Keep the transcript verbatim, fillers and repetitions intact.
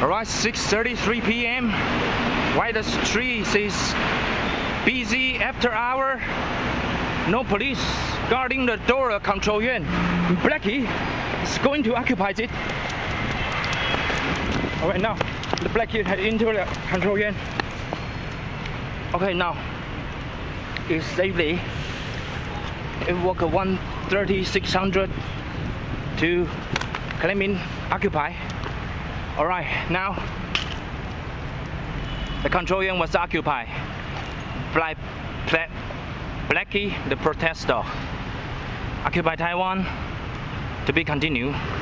Alright, six thirty-three p m Why the street is busy after hour? No police guarding the door of Control Yuan. Blackie is going to occupy it. Alright, now the Blackie head into the Control Yuan. Okay, now it's safely. It walk one thirty six hundred to claiming occupy. Alright, now the Control Yuan was occupied. Black, Black, Blackie, the protester. Occupy Taiwan to be continued.